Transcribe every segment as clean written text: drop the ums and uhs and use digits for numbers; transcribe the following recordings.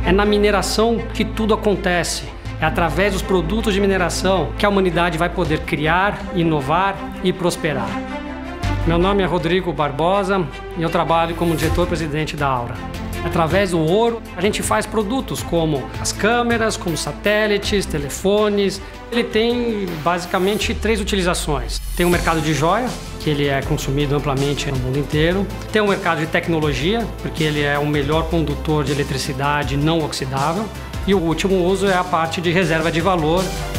É na mineração que tudo acontece. É através dos produtos de mineração que a humanidade vai poder criar, inovar e prosperar. Meu nome é Rodrigo Barbosa e eu trabalho como diretor-presidente da Aura. Através do ouro, a gente faz produtos como as câmeras, como satélites, telefones. Ele tem basicamente 3 utilizações. Tem o mercado de joia, que ele é consumido amplamente no mundo inteiro. Tem o mercado de tecnologia, porque ele é o melhor condutor de eletricidade não oxidável. E o último uso é a parte de reserva de valor.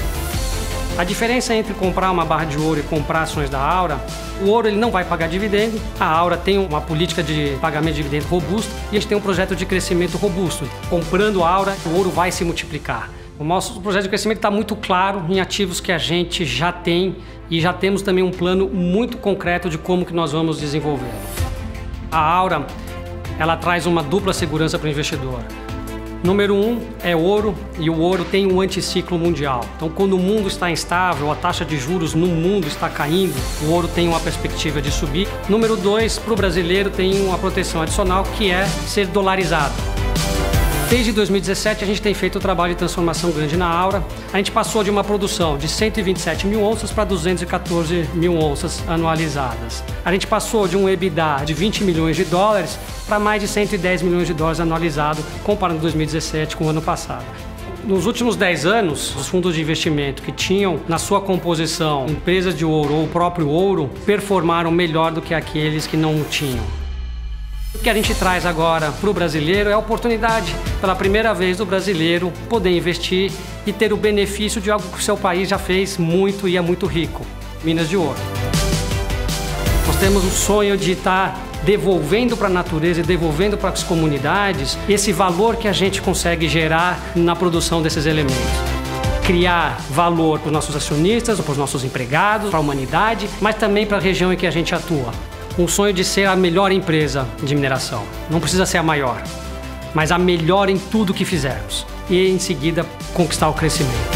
A diferença entre comprar uma barra de ouro e comprar ações da Aura, o ouro ele não vai pagar dividendo, a Aura tem uma política de pagamento de dividendo robusta e a gente tem um projeto de crescimento robusto. Comprando a Aura, o ouro vai se multiplicar. O nosso projeto de crescimento está muito claro em ativos que a gente já tem e já temos também um plano muito concreto de como que nós vamos desenvolvê-lo. A Aura, ela traz uma dupla segurança para o investidor. Número 1 é ouro, e o ouro tem um anticiclo mundial. Então, quando o mundo está instável, a taxa de juros no mundo está caindo, o ouro tem uma perspectiva de subir. Número 2, para o brasileiro tem uma proteção adicional, que é ser dolarizado. Desde 2017, a gente tem feito um trabalho de transformação grande na Aura. A gente passou de uma produção de 127 mil onças para 214 mil onças anualizadas. A gente passou de um EBITDA de 20 milhões de dólares para mais de 110 milhões de dólares anualizado, comparando 2017 com o ano passado. Nos últimos 10 anos, os fundos de investimento que tinham na sua composição empresas de ouro ou o próprio ouro performaram melhor do que aqueles que não o tinham. O que a gente traz agora para o brasileiro é a oportunidade, pela primeira vez, do brasileiro poder investir e ter o benefício de algo que o seu país já fez muito e é muito rico: minas de ouro. Nós temos o sonho de estar devolvendo para a natureza e devolvendo para as comunidades esse valor que a gente consegue gerar na produção desses elementos. Criar valor para os nossos acionistas, para os nossos empregados, para a humanidade, mas também para a região em que a gente atua. Um sonho de ser a melhor empresa de mineração. Não precisa ser a maior, mas a melhor em tudo que fizermos. E em seguida conquistar o crescimento.